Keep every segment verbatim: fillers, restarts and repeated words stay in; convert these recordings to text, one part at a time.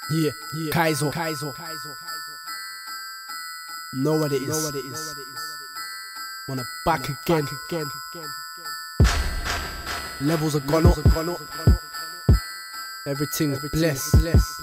Yeah, yeah. Kaizo. Kaizo. Know what it is. Know what it is. Wanna back again. again. Levels are gone up. Everything's blessed.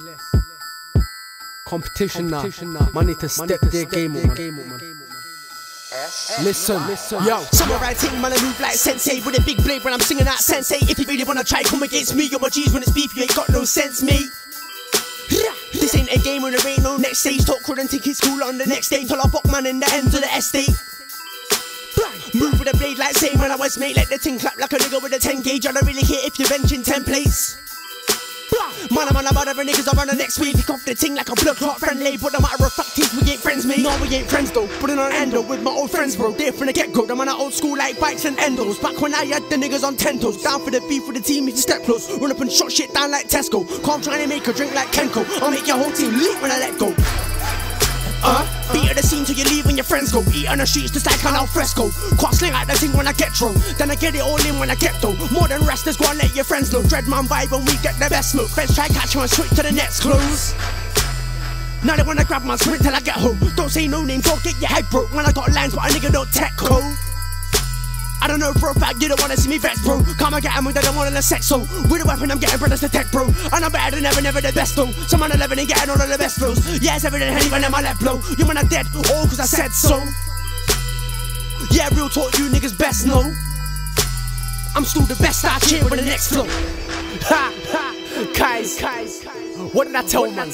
Competition now. Man need to step their game up, man. Listen, listen, yo. Samurai ting, man, I move like sensei with a big blade when I'm singing out sensei. If you really wanna try, come against me. You're my G's when it's beef, you ain't got no sense, mate. This ain't a game when there ain't no next stage. Talk crud and take his school on the next day. Till I fuck man in the ends of the estate. Move with a blade like same when I was mate. Let the ting clap like a nigga with a ten gauge. I don't really care if you're benching templates. Man, I'm on about other niggas, I'm on the next wave. Pick off the ting like a blood clot friendly. But no matter of fact is we ain't friends, mate. No, we ain't friends though. Putting on endo with my old friends, bro. There from the get-go. I'm on old school like bikes and endos. Back when I had the niggas on ten toes. Down for the beef with the team if you step close. Run up and shot shit down like Tesco. Calm trying to make a drink like Kenko. I'll make your whole team leap when I let go. Uh, beat at the scene till you leave when your friends go. Eat on the streets just like an al fresco. Quite sling out the thing when I get thrown. Then I get it all in when I get though. More than restless, go and let your friends know. Dreadman vibe when we get the best smoke. Friends try catch you and switch to the next close. Now they wanna grab my sprint till I get home. Don't say no names, don't get your head broke. When I got lines but a nigga don't tech code. I don't know for a fact you don't wanna see me vex, bro. Come and get him with the one on the sex, so with a weapon I'm getting brothers to tech, bro. And I'm better than ever, never the best, though. Some on eleven and getting all of the best flows. Yeah, it's evident any when my left blow. You when I'm dead, all cause I said so. Yeah, real talk, you niggas best know. I'm still the best, I cheer with the next flow. Ha, ha, guys, guys. What did I tell man?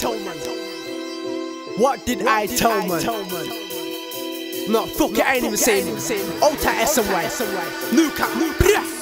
What did I tell man? No, fuck it, I ain't even saying it. Old tight S and Y. New cat, new